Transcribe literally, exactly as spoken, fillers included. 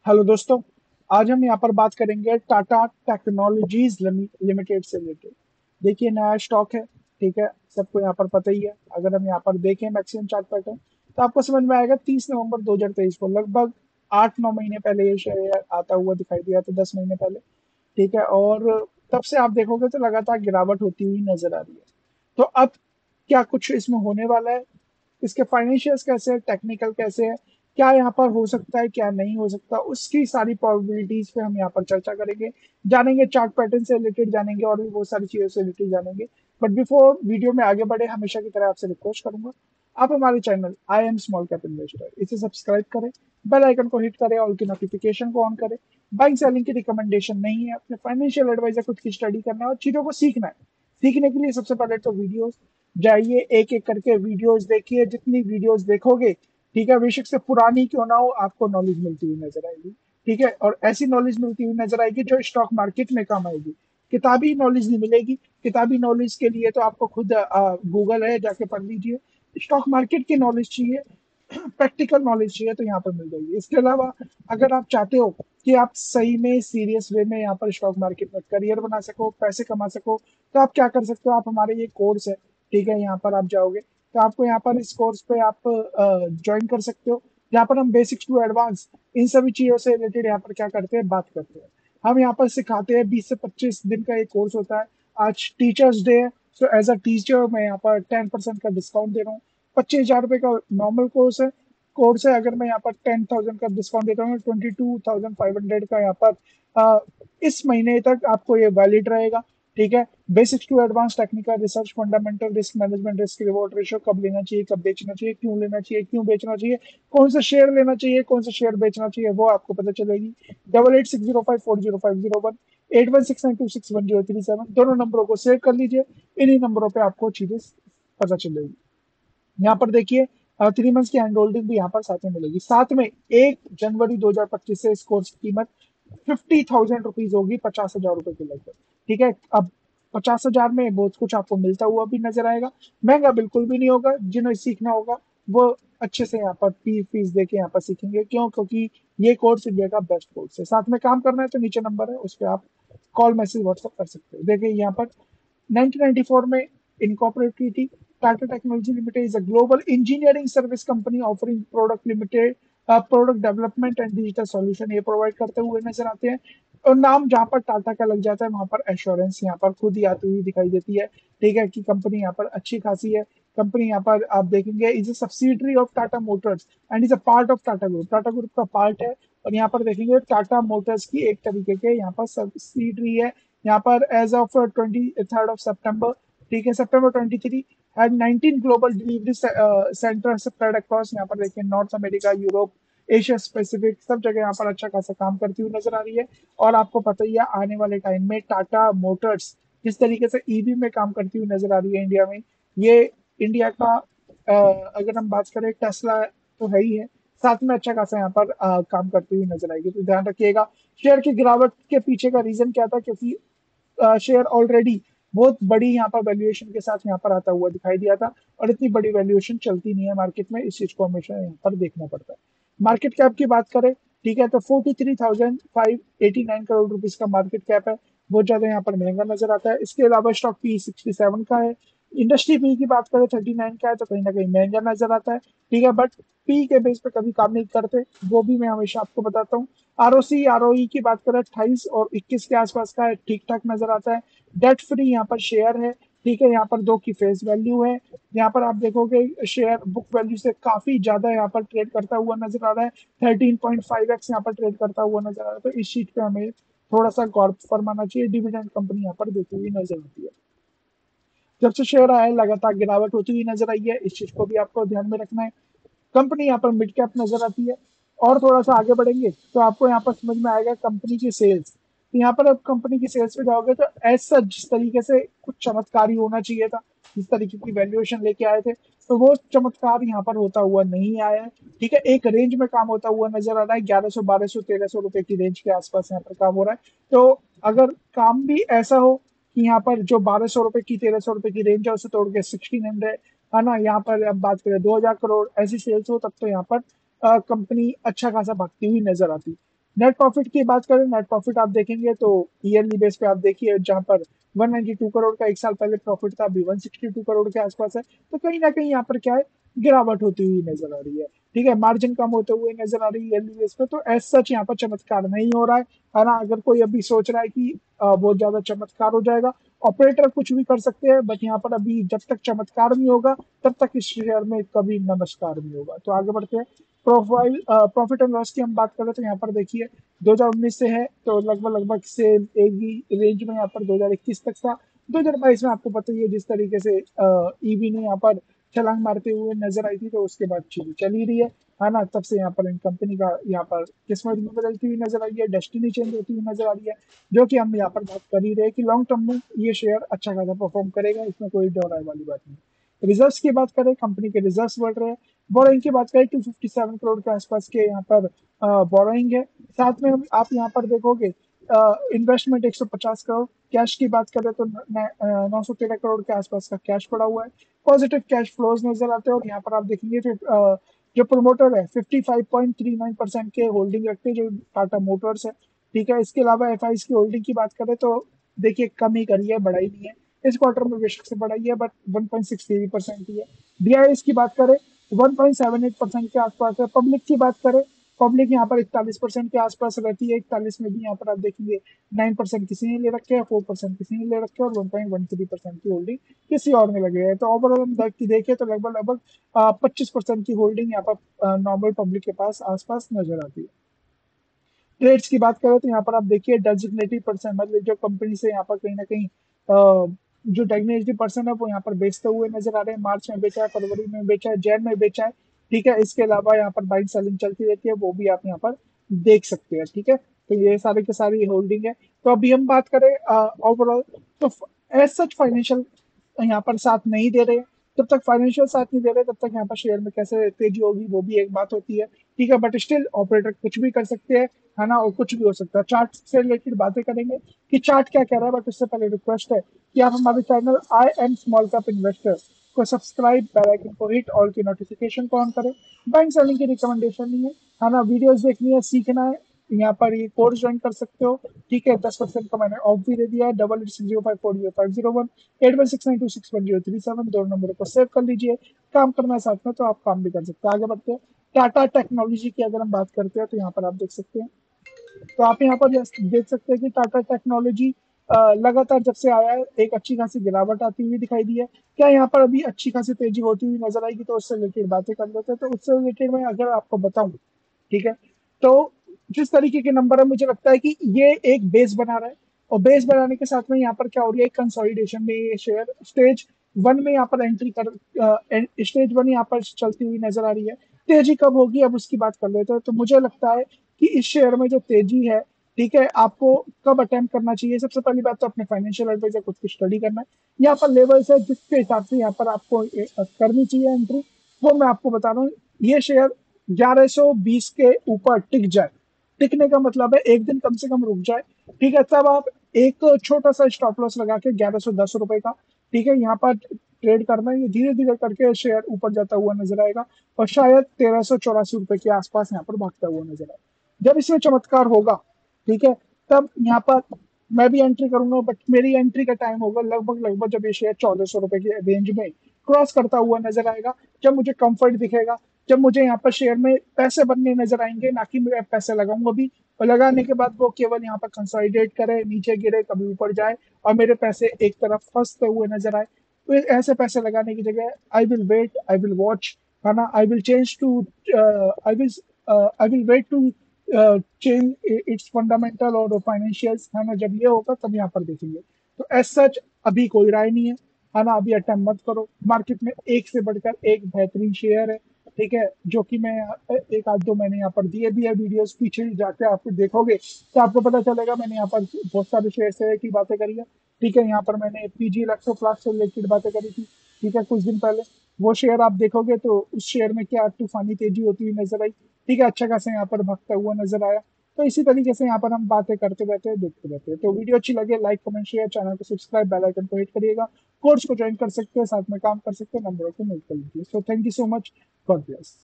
Hello दोस्तों। आज हम यहाँ पर बात करेंगे टाटा टेक्नोलॉजीज लिमिटेड से रिलेटेड। देखिए, नया स्टॉक है। ठीक है, सबको यहाँ पर पता ही है। अगर हम यहाँ पर देखें मैक्सिमम चार्ट पैटर्न, तो आपको समझ में आएगा तीस नवंबर दो हज़ार तेईस को लगभग आठ नौ महीने पहले ये शेयर आता हुआ दिखाई दिया था, दस महीने पहले। ठीक है, और तब से आप देखोगे तो लगातार गिरावट होती हुई नजर आ रही है। तो अब क्या कुछ इसमें होने वाला है? इसके फाइनेंशियल्स कैसे है, टेक्निकल कैसे है, क्या यहाँ पर हो सकता है, क्या नहीं हो सकता, उसकी सारी प्रोबेबिलिटीज पे हम यहाँ पर चर्चा करेंगे। जानेंगे चार्ट पैटर्न से रिलेटेड, जानेंगे और भी बहुत सारी चीजों से रिलेटेड जानेंगे। बट बिफोर वीडियो में आगे बढ़े, हमेशा की तरह आपसे रिक्वेस्ट करूंगा, आप हमारे channel I am small cap investor इसे सब्सक्राइब करें, बेल आइकन को हिट करें और की नोटिफिकेशन को ऑन करें। बाइंग सेलिंग की रिकमेंडेशन नहीं है, अपने फाइनेंशियल एडवाइजर खुद की स्टडी करना है और चीजों को सीखना है। सीखने के लिए सबसे पहले तो वीडियोस जाइए, एक एक करके वीडियोस देखिए। जितनी वीडियोस देखोगे, ठीक है, बेशक से पुरानी क्यों ना हो, आपको नॉलेज मिलती हुई नजर आएगी। ठीक है, और ऐसी नॉलेज मिलती हुई नजर आएगी जो स्टॉक मार्केट में काम आएगी। किताबी नॉलेज नहीं मिलेगी। किताबी नॉलेज के लिए तो आपको खुद गूगल है, जाके पढ़ लीजिए। स्टॉक मार्केट की नॉलेज चाहिए, प्रैक्टिकल नॉलेज चाहिए, तो यहाँ पर मिल जाएगी। इसके अलावा अगर आप चाहते हो कि आप सही में सीरियस वे में यहाँ पर स्टॉक मार्केट में करियर बना सको, पैसे कमा सको, तो आप क्या कर सकते हो, आप हमारे ये कोर्स है, ठीक है, यहाँ पर आप जाओगे तो आपको यहाँ पर इस कोर्स पे आप ज्वाइन कर सकते हो। यहाँ पर हम बेसिक्स टू एडवांस इन सभी चीजों से रिलेटेड यहाँ पर क्या करते हैं, बात करते हैं। हम यहाँ पर सिखाते हैं, बीस से पच्चीस दिन का एक कोर्स होता है। आज टीचर्स डे है, सो एज अ टीचर मैं यहाँ पर टेन परसेंट का डिस्काउंट दे रहा हूँ। पच्चीस हजार रुपए का नॉर्मल कोर्स है। कोर्स है, अगर मैं यहाँ पर टेन थाउजेंड का डिस्काउंट देता हूँ, twenty two thousand five hundred का यहाँ पर अ, इस महीने तक आपको ये वैलिड रहेगा। ठीक है, basics to advance technical research, fundamental risk management, risk reward ratio, कब लेना चाहिए, कब बेचना चाहिए, क्यों लेना चाहिए, क्यों बेचना चाहिए, कौन सा शेयर लेना चाहिए, कौन सा शेयर बेचना चाहिए, वो आपको पता चलेगी। Double eight six zero five four zero five zero one eight one six nine two six one zero three seven दोनों नंबरों को सेव कर लीजिए। इन्हीं नंबरों पे आपको चीजें पता चलेगी। यहाँ पर देखिए, थ्री मंथ्स की हैंड होल्डिंग भी यहाँ पर साथ में मिलेगी। साथ में एक जनवरी दो हज़ार पच्चीस से इस कोर्स की कीमत फिफ्टी थाउजेंड रुपीज होगी, पचास हजार रुपए के लगभग। ठीक है, अब पचास हजार में बहुत कुछ आपको मिलता हुआ भी नजर आएगा। महंगा बिल्कुल भी नहीं होगा। जिन्हें सीखना होगा वो अच्छे से यहाँ पर फी फीस दे के यहाँ पर सीखेंगे। क्यों? क्योंकि ये कोर्स इंडिया का बेस्ट कोर्स है। साथ में काम करना है तो नीचे नंबर है, उस पर आप कॉल मैसेज व्हाट्सअप कर सकते हो। देखिए यहाँ पर नाइनटीन नाइंटी फोर में इनकॉर्पोरेट की थी। Tata technology limited is a global engineering service company offering product limited product development and digital solution ये प्रोवाइड करते हुए नजर आते हैं। और नाम जहाँ पर टाटा का लग जाता है, वहां पर एश्योरेंस यहाँ पर खुद ही आती हुई दिखाई देती है। ठीक है, कि कंपनी यहाँ पर अच्छी खासी है। कंपनी यहाँ पर आप देखेंगे is a subsidiary of Tata motors and is a part of Tata group. Tata group का पार्ट है। और यहाँ पर देखेंगे टाटा मोटर्स की एक तरीके के यहाँ पर सब्सिडरी है। यहाँ पर as of twenty third of September, ठीक है, September twenty three had nineteen global delivery centre spread across. यहाँ पर देखिए North America, Europe, Asia Pacific सब जगह यहाँ पर अच्छा खासा काम करती हुई नजर आ रही है। और आपको पता ही है आने वाले टाइम में टाटा मोटर्स जिस तरीके से ईवी में काम करती हुई नजर आ रही है इंडिया में, ये इंडिया का अ, अगर हम बात करें, टेस्ला तो है ही है, साथ में अच्छा खासा यहाँ पर अ, काम करती हुई नजर आएगी। तो ध्यान रखिएगा। शेयर की गिरावट के पीछे का रीजन क्या था? क्योंकि शेयर ऑलरेडी बहुत बड़ी यहाँ पर वैल्यूएशन के साथ यहाँ पर आता हुआ दिखाई दिया था। और इतनी बड़ी वैल्यूएशन चलती नहीं है मार्केट में, इस चीज को हमेशा यहाँ पर देखना पड़ता है। मार्केट कैप की बात करें, ठीक है, तो forty three thousand five eighty nine crore rupees का मार्केट कैप है। बहुत ज्यादा यहाँ पर महंगा नजर आता है। इसके अलावा स्टॉक पी सिक्सटी सेवन का है। इंडस्ट्री पी की बात करें थर्टी नाइन का है, तो कहीं ना कहीं महंगा नजर आता है। ठीक है, बट पी के बेस पे कभी काम नहीं करते, वो भी मैं हमेशा आपको बताता हूँ। आरओसी आरओई की बात करें अट्ठाईस और इक्कीस के आसपास का है, ठीक ठाक नजर आता है। डेट फ्री यहाँ पर शेयर है। ठीक है, यहाँ पर दो की फेस वैल्यू है। यहाँ पर आप देखोगे शेयर बुक वैल्यू से काफी ज्यादा यहाँ पर ट्रेड करता हुआ नजर आ रहा है। थर्टीन पॉइंट फाइव एक्स यहाँ पर ट्रेड करता हुआ नजर आ रहा है। तो इस चीज पे हमें थोड़ा सा गौर फरमाना चाहिए। डिविडेंड कंपनी यहाँ पर देती हुई नजर आती है। जब से शेयर आया है, लगातार गिरावट होती हुई नजर आई है। इस चीज को भी आपको ध्यान में रखना है। कंपनी यहाँ पर मिड कैप नजर आती है। और थोड़ा सा आगे बढ़ेंगे तो आपको यहाँ पर समझ में आएगा कंपनी की सेल्स। तो यहाँ पर आप कंपनी की सेल्स पे जाओगे तो ऐसा जिस तरीके से कुछ चमत्कार ही होना चाहिए था, जिस तरीके की वैल्यूएशन लेके आए थे, तो वो चमत्कार यहाँ पर होता हुआ नहीं आया है। ठीक है, एक रेंज में काम होता हुआ नजर आ रहा है। ग्यारह सौ बारह सौ तेरह सौ रुपए की रेंज के आसपास यहाँ पर काम हो रहा है। तो अगर काम भी ऐसा हो कि यहाँ पर जो बारह सौ रुपए की तेरह सौ रुपए की रेंज है उसे तोड़ के सिक्सटीन हंड्रेड, है ना, यहाँ पर अब बात करें दो हजार करोड़ ऐसी सेल्स हो, तब तो यहाँ पर कंपनी अच्छा खासा भागती हुई नजर आती। नेट प्रॉफिट की बात करें, नेट प्रॉफिट आप देखेंगे तो ईयरली बेस पे आप देखिए, जहां पर वन नाइंटी टू करोड़ का एक साल पहले प्रॉफिट था, अभी वन सिक्सटी टू करोड़ के आसपास है। तो कहीं ना कहीं यहाँ पर क्या है, गिरावट होती हुई नजर आ रही है। ठीक है, मार्जिन कम होते हुए नजर आ रही है ईयरली बेस पे। तो एज सच यहाँ पर चमत्कार नहीं हो रहा है है ना। अगर कोई अभी सोच रहा है कि अ, बहुत ज्यादा चमत्कार हो जाएगा, ऑपरेटर कुछ भी कर सकते हैं, बट यहाँ पर अभी जब तक चमत्कार नहीं होगा तब तक इस शेयर में कभी नमस्कार नहीं होगा। तो आगे बढ़ते हैं। प्रोफाइल प्रॉफिट एंड लॉस की हम बात करें तो यहाँ पर देखिए, दो हज़ार उन्नीस से है तो लगभग लगभग सेम एक ही रेंज में यहाँ पर दो हज़ार इक्कीस तक था। दो हज़ार बाईस में आपको पता ही है जिस तरीके से ईवी ने यहाँ पर छलांग मारते हुए नजर आई थी, तो उसके बाद चीजें चल ही रही है है ना। तब से यहाँ पर इन कंपनी का यहाँ पर किस्मत भी बदलती हुई नजर आई है, डेस्टिनी चेंज होती हुई नजर आ रही है, जो कि हम यहाँ पर बात कर ही रहे हैं कि लॉन्ग टर्म में ये शेयर अच्छा खासा परफॉर्म करेगा, इसमें कोई डर वाली बात नहीं। रिजर्व्स की बात करें, कंपनी के रिजर्व्स बढ़ रहे हैं। बोरोइंग की बात करें, टू फिफ्टी सेवन करोड़ के आसपास के यहाँ पर बोरोइंग है। साथ में हम- आप यहाँ पर देखोगे इन्वेस्टमेंट एक सौ पचास करोड़। कैश की बात करें तो नौ सौ तेरह करोड़ के आसपास का कैश पड़ा हुआ है। पॉजिटिव कैश फ्लोज नजर आते हैं। और यहाँ पर आप देखेंगे फिर अ, जो प्रोमोटर है fifty five point three nine percent के होल्डिंग रखते हैं, जो टाटा मोटर्स है। ठीक है, इसके अलावा एफ की होल्डिंग की बात करें तो देखिए कम ही करी है, बढ़ाई नहीं है। इस क्वार्टर में बेशक से बढ़ाई है, but one point six three percent ही है। डीआईएस की बात करें one point seven eight percent के आसपास है। पब्लिक की बात करें, पब्लिक यहाँ पर इकतालीस परसेंट के आसपास रहती है। इकतालीस में भी यहाँ पर आप देखेंगे नाइन परसेंट किसी ने ले रखे हैं, फोर परसेंट किसी ने ले रखे हैं, और one point one three percent की होल्डिंग किसी और ने लगे है। तो ओवरऑल हम देखें तो लगभग लगभग पच्चीस परसेंट की होल्डिंग यहाँ पर नॉर्मल पब्लिक के पास आसपास नजर आती है। ट्रेड्स की बात करें तो यहाँ पर आप देखिए डेजिग्नेटेड पर्सन, मतलब जो कंपनी से यहाँ पर कहीं ना कहीं अ, जो डेजिग्नेटेड पर्सन है वो यहाँ पर बेचते हुए नजर आ रहे हैं। मार्च में बेचा है, फरवरी में बेचा है, जैन में बेचा है। ठीक है, इसके अलावा यहाँ पर बाइंग सेलिंग चलती रहती है, वो भी आप यहाँ पर देख सकते हैं। ठीक है, तो ये सारी की सारी होल्डिंग है। तो अभी हम बात करें ओवरऑल, तो एज सच फाइनेंशियल यहाँ पर साथ नहीं दे रहे। जब तक फाइनेंशियल साथ नहीं दे रहे तब तक यहाँ पर शेयर में कैसे तेजी होगी वो भी एक बात होती है। ठीक है, बट स्टिल ऑपरेटर कुछ भी कर सकते हैं, है ना, और कुछ भी हो सकता है। चार्ट से रिलेटेड बातें करेंगे कि चार्ट क्या कह रहा है, बट उससे पहले रिक्वेस्ट है कि आप हमारे channel I am small cap investor को सब्सक्राइब, बेल आइकन को हिट, ऑल की नोटिफिकेशन को ऑन करें। बैंक सेलिंग की रिकमेंडेशन नहीं है, है ना। वीडियोस देखनी है, सीखना है, यहाँ पर ये कोर्स ज्वाइन कर सकते हो। ठीक है, दस परसेंट का मैंने ऑफ भी दे दिया है। Double eight six zero five four zero five zero one eight one six nine two six one zero three seven दो नंबरों को सेव कर लीजिए। काम करना है साथ में तो आप काम भी कर सकते हैं। आगे बढ़ते हैं। टाटा टेक्नोलॉजी की अगर हम बात करते हैं तो यहाँ पर आप देख सकते हैं, तो आप यहाँ पर देख सकते हैं कि टाटा टेक्नोलॉजी लगातार जब से आया है एक अच्छी खासी गिरावट आती हुई दिखाई दी है। क्या यहाँ पर अभी अच्छी खासी तेजी होती हुई नजर आएगी, तो उससे रिलेटेड बातें कर लेते हैं। तो उससे रिलेटेड मैं अगर आपको बताऊं, ठीक है, तो जिस तरीके के नंबर है मुझे लगता है कि ये एक बेस बना रहा है। और बेस बनाने के साथ में यहाँ पर क्या हो रही है, कंसोलिडेशन में ये शेयर स्टेज वन में यहाँ पर एंट्री कर स्टेज वन यहाँ पर चलती हुई नजर आ रही है। तेजी कब होगी अब उसकी बात कर लेते हैं। तो मुझे लगता है कि इस शेयर में जो तेजी है, ठीक है, आपको कब अटेम्प्ट करना चाहिए। सबसे पहली बात तो अपने फाइनेंशियल एडवाइजर खुद की स्टडी करना है। यहाँ पर लेवल्स है जिसके हिसाब से यहाँ पर आपको ए, करनी चाहिए एंट्री, वो मैं आपको बता रहा हूँ। ये शेयर ग्यारह सौ बीस के ऊपर टिक जाए, टिकने का मतलब है एक दिन कम से कम रुक जाए। ठीक है, तब आप एक छोटा सा स्टॉप लॉस लगा के ग्यारह सौ दस रुपए का, ठीक है, यहाँ पर ट्रेड करना है। ये धीरे धीरे करके शेयर ऊपर जाता हुआ नजर आएगा, और शायद तेरह सौ चौरासी रुपए के आसपास यहाँ पर भागता हुआ नजर आएगा। जब इसमें चमत्कार होगा, ठीक है, तब यहाँ पर मैं भी एंट्री करूंगा, बट मेरी एंट्री का टाइम होगा लगभग लगभग जब ये शेयर चौदह सौ रुपए के रेंज में क्रॉस करता हुआ नजर आएगा। जब मुझे कंफर्ट दिखेगा, जब मुझे यहाँ पर शेयर में पैसे बनने नजर आएंगे, ना कि मैं पैसे लगाऊंगा भी, और लगाने के बाद वो केवल यहाँ पर कंसोलिडेट करे, नीचे गिरे, कभी ऊपर जाए, और मेरे पैसे एक तरफ फंसते हुए नजर आए, तो ऐसे पैसे लगाने की जगह I will wait, I will watch, है ना। I will change to I will I will wait to change its fundamental और फाइनेंशियल्स, है ना। जब ये होगा तब यहाँ पर देखेंगे। तो एज सच अभी कोई राय नहीं है, है ना। अभी अटेम्प्ट मत करो। मार्केट में एक से बढ़कर एक बेहतरीन शेयर है, ठीक है, जो कि मैं एक आध दो मैंने यहाँ पर दिए भी है वीडियोस, पीछे जाके आप देखोगे तो आपको पता चलेगा। मैंने यहाँ पर बहुत सारे शेयर से की बातें करी है। ठीक है, यहाँ पर मैंने पीजी इलेक्ट्रोप्लास्ट से रिलेटेड बातें करी थी, ठीक है, कुछ दिन पहले। वो शेयर आप देखोगे तो उस शेयर में क्या तूफानी तेजी होती हुई नजर आई। ठीक है, अच्छा खासा यहाँ पर भागता हुआ नजर आया। तो इसी तरीके से यहाँ पर हम बातें करते रहते हैं, देखते रहते हैं। तो वीडियो अच्छी लगे लाइक कमेंट शेयर, चैनल को सब्सक्राइब, बेल आइकन को हिट करिएगा। कोर्स को ज्वाइन कर सकते हैं, साथ में काम कर सकते हैं, नंबरों को नोट कर लीजिए। So thank you so much, God bless.